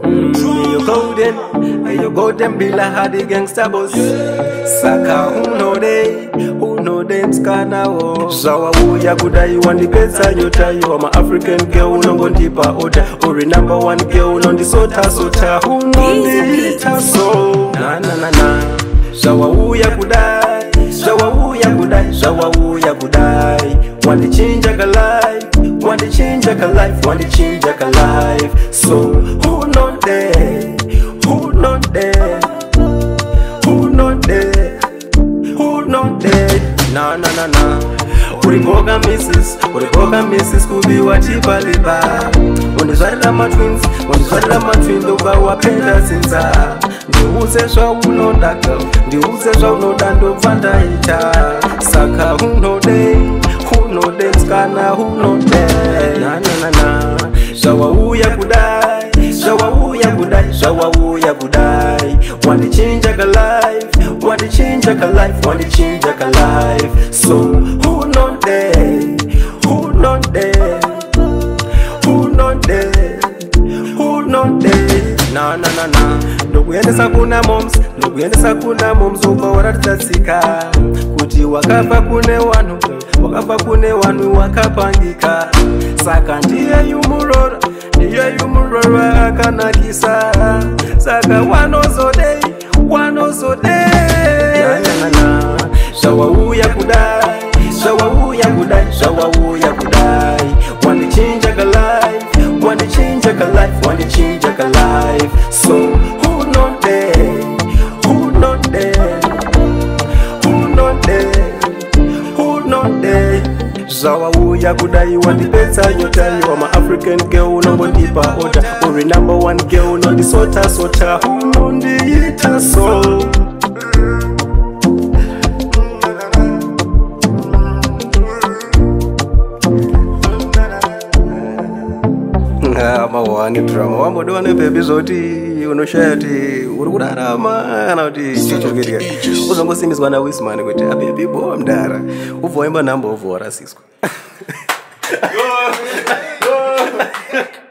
You golden bila hadi gangsta boss. Saka who know them skana wo. Zawa uya kudai wandi pesa nyota. You are my African girl unongo ndipa oda. Ori number one girl on the sota. Who know the ita so. Na. Zawa uya kudai. Zawa uya kudai. Wandi change a life. Wandi change a life. So who know there? Who not there? Na. Uriboga misses kubi wachipaliba. Undizwalila ma twins Uba wapenda sinza. Ndiuze zwa unodaka. Ndiuze zwa unodando vanda ita. Saka who know them skana who know them. Na. Zawa uya kudai. Zawa uya kudai. Wandi change a life. Wandi change a life. So who not there? Na. Nduguendesa kuna moms uba waratatsika. Kuti wakafa kune wanu wakapangika. Saka ndiye yumurora akanakisa. Saka wanozode. Na. Zawa uya kudai. Wandi change a life. So who not there? Zawa uya kudai wandi pesa nyota. You are my African girl unongo ndipa oda. Ori number one girl on the sota. Who know the ita so. Mawani drama wambodwane baby zoti unoshati urukurarama kana kuti chichokirika uzongosimbiswa na Wisman kuti baby boy mdara uvoimba namba uvorasiswa.